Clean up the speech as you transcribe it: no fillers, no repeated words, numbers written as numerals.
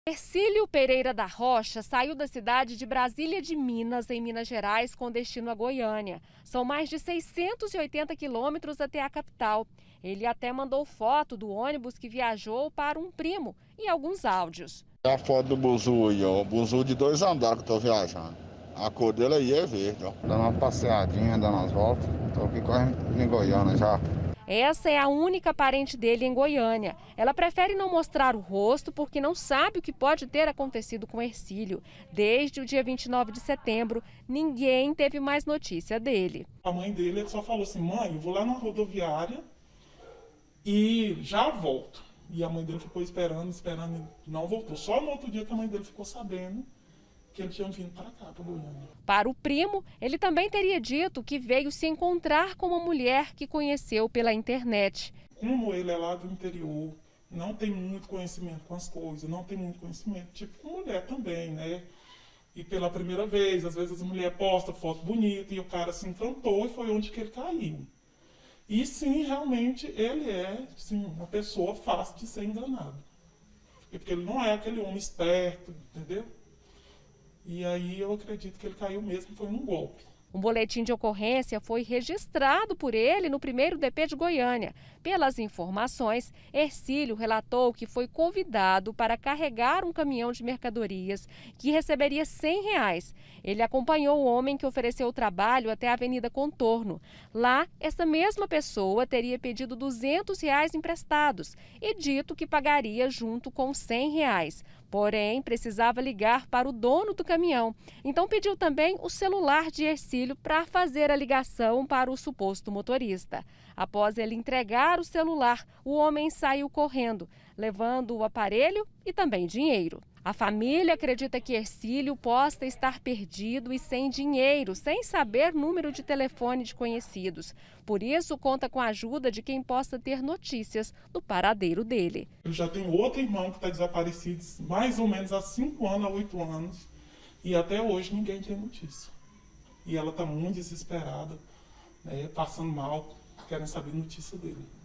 Hercílio Pereira da Rocha saiu da cidade de Brasília de Minas, em Minas Gerais, com destino a Goiânia. São mais de 680 quilômetros até a capital. Ele até mandou foto do ônibus que viajou para um primo e alguns áudios. É a foto do buzu aí, ó. O buzu de 2 andares que eu tô viajando. A cor dele aí é verde, ó. Dando uma passeadinha, dando umas voltas. Tô aqui quase em Goiânia já. Essa é a única parente dele em Goiânia. Ela prefere não mostrar o rosto porque não sabe o que pode ter acontecido com Hercílio. Desde o dia 29 de setembro, ninguém teve mais notícia dele. A mãe dele só falou assim: mãe, eu vou lá na rodoviária e já volto. E a mãe dele ficou esperando e não voltou. Só no outro dia que a mãe dele ficou sabendo que ele tinha vindo para cá, para Goiânia. Para o primo, ele também teria dito que veio se encontrar com uma mulher que conheceu pela internet. Como ele é lá do interior, não tem muito conhecimento com as coisas, não tem muito conhecimento, tipo com mulher também, né? E pela primeira vez, às vezes a mulher posta foto bonita e o cara se encantou e foi onde que ele caiu. E sim, realmente, ele é sim, uma pessoa fácil de ser enganado. Porque ele não é aquele homem esperto, entendeu? E aí eu acredito que ele caiu mesmo, foi num golpe. Um boletim de ocorrência foi registrado por ele no 1º DP de Goiânia. Pelas informações, Hercílio relatou que foi convidado para carregar um caminhão de mercadorias que receberia R$100. Ele acompanhou o homem que ofereceu o trabalho até a Avenida Contorno. Lá, essa mesma pessoa teria pedido R$200 emprestados e dito que pagaria junto com R$100. Porém, precisava ligar para o dono do caminhão. Então pediu também o celular de Hercílio para fazer a ligação para o suposto motorista. Após ele entregar o celular, o homem saiu correndo, levando o aparelho e também dinheiro. A família acredita que Hercílio possa estar perdido e sem dinheiro, sem saber número de telefone de conhecidos. Por isso, conta com a ajuda de quem possa ter notícias do paradeiro dele. Eu já tenho outro irmão que está desaparecido mais ou menos há 5 anos, há 8 anos, e até hoje ninguém tem notícia. E ela está muito desesperada, né, passando mal, querem saber notícia dele.